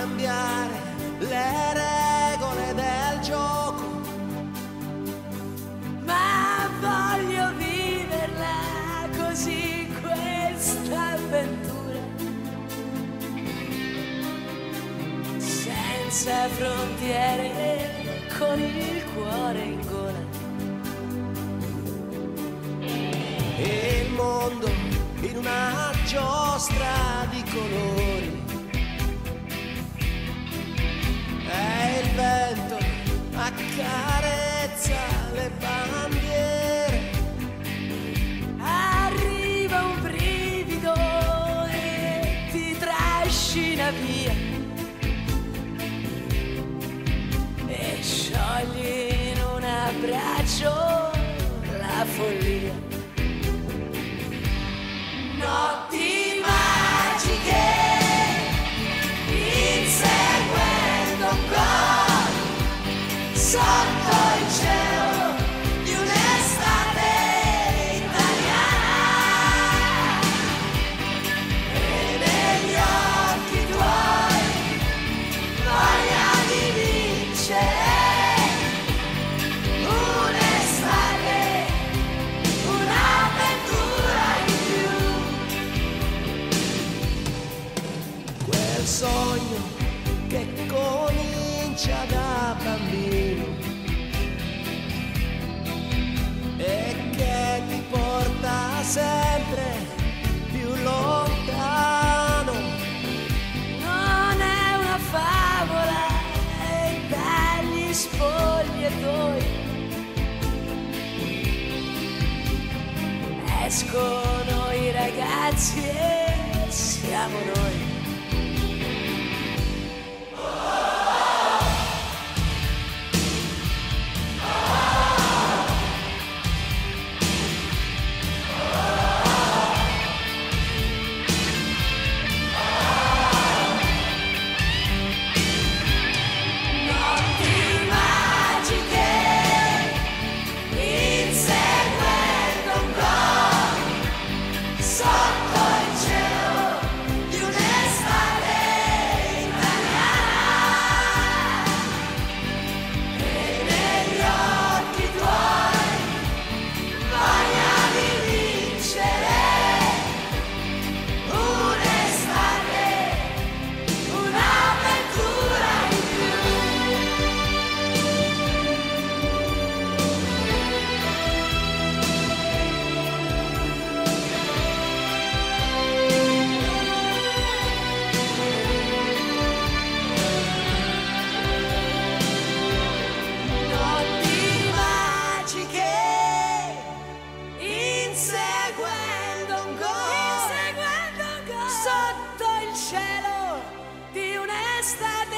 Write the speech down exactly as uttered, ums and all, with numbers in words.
cambiare le regole del gioco, ma voglio viverla così questa avventura, senza frontiere, con il cuore in gola. E il mondo in una giostra di colori, e il vento accarezza le bandiere. Arriva un brivido e ti trascina via, e sciogli in un abbraccio la follia. Notti magiche, inseguendo un gol sotto il cielo di un'estate italiana, e negli occhi tuoi voglia di vincere. Un'estate, un'avventura in più. Quel sogno che comincia da bambino e che ti porta sempre più lontano. Non è una favola, è dagli spogliatoi escono i ragazzi e siamo noi. Sotto il cielo di un'estate